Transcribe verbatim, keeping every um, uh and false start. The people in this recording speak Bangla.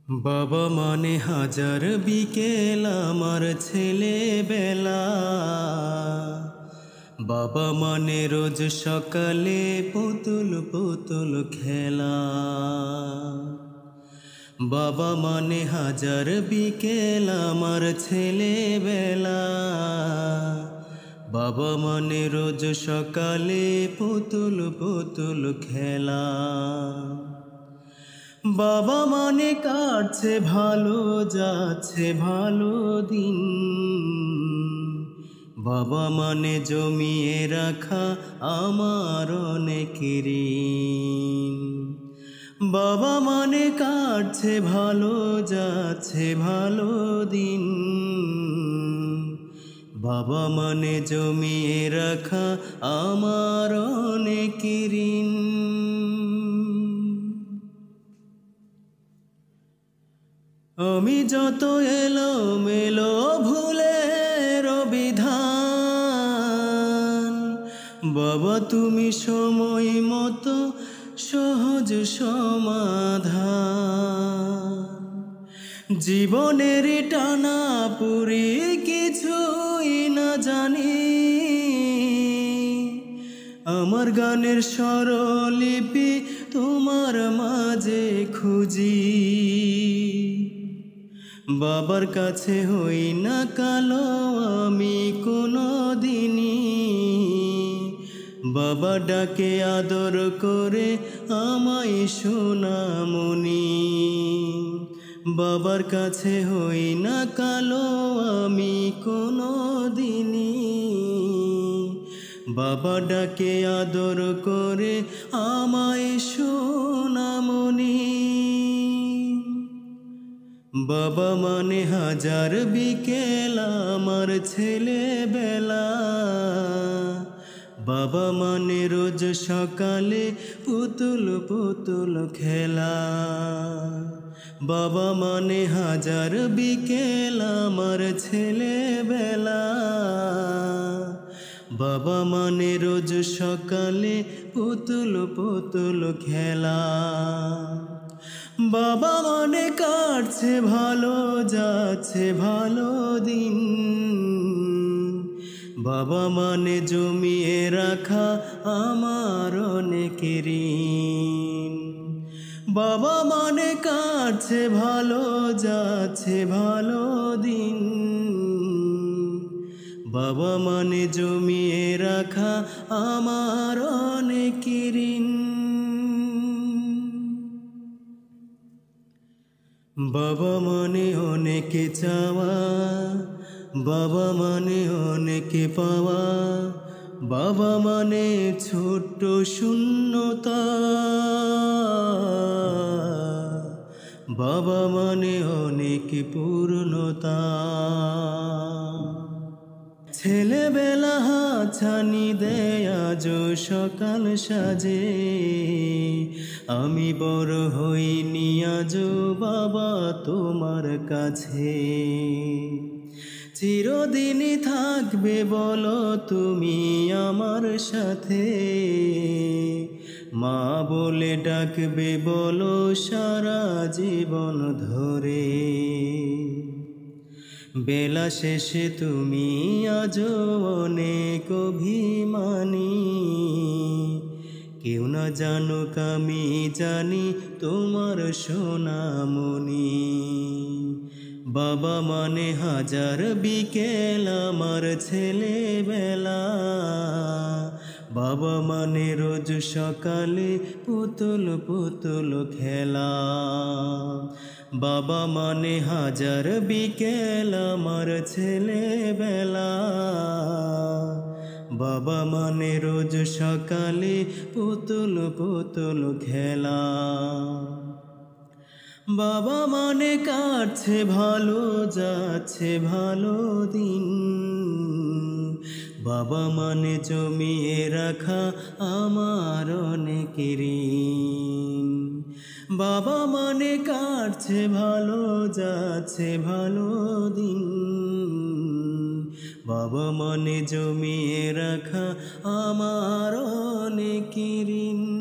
बाबा माने हाजार बिकेल आमार छेलेबेला बाबा माने रोज सकाले पुतुल पुतुल खेला बाबा माने हाजार बिकेल आमार छेलेबेला बाबा माने रोज सकाले पुतुल पुतुल खेला बाबा माने काटছে ভালো যাচ্ছে ভালো দিন बाबा माने জমিয়ে রাখা আমার অনেক ঋণ বাবা মানে কাটছে ভালো যাচ্ছে ভালো দিন বাবা মানে জমিয়ে রাখা আমার অনেক ঋণ আমি যত এলো মেলো ভুলের বিধান বাবা তুমি সময় মতো সহজ সমাধান জীবনের টানা পুরি কিছুই না জানি আমার গানের স্বরলিপি তোমার মাঝে খুঁজি বাবার কাছে হই না কালো আমি কোনো দিনই বাবা ডাকে আদর করে আমায় সোনামণি বাবার কাছে হই না কালো আমি কোনো দিনই বাবা ডাকে আদর করে আমায় সোনামণি বাবা মানে হাজার বিকেল আমার ছেলেবেলা বাবা মানে রোজ সকালে পুতুল পুতুল খেলা বাবা মানে হাজার বিকেল আমার ছেলেবেলা বাবা মানে রোজ সকালে পুতুল পুতুল খেলা বাবা মানে কাটছে ভালো যাচ্ছে ভালো দিন বাবা মানে জমিয়ে রাখা আমার অনেক ঋণ বাবা মানে কাটছে ভালো যাচ্ছে ভালো দিন বাবা মানে জমিয়ে রাখা আমার অনেক ঋণ বাবা মানে অনেক চাওয়া বাবা মানে অনেক পাওয়া বাবা মানে ছোট্ট শূন্যতা বাবা মানে অনেক পূর্ণতা ছেলেবেলা হাতছানি দেয় আজ সকাল সাজে আমি বড় হইনি আজ বাবা তোমার কাছে চিরদিনই থাকবে বলো তুমি আমার সাথে মা বলে ডাকবে বলো সারা জীবন ধরে বেলা শেষে তুমি আজও অনেক অভিমানী কেউ না জানুক আমি জানি তোমার সোনামণি বাবা মানে হাজার বিকেল আমার ছেলেবেলা বাবা মানে রোজ সকালে পুতুল পুতুল খেলা বাবা মানে হাজার বিকেল আমার ছেলেবেলা বাবা মানে রোজ সকালে পুতুল পুতুল খেলা বাবা মানে কাটছে ভালো যাচ্ছে ভালো দিন বাবা মানে জমিয়ে রাখা আমার অনেক ঋণ বাবা মানে কাটছে ভালো যাচ্ছে ভালো দিন বাবা মানে জমিয়ে রাখা আমার অনেক ঋণ।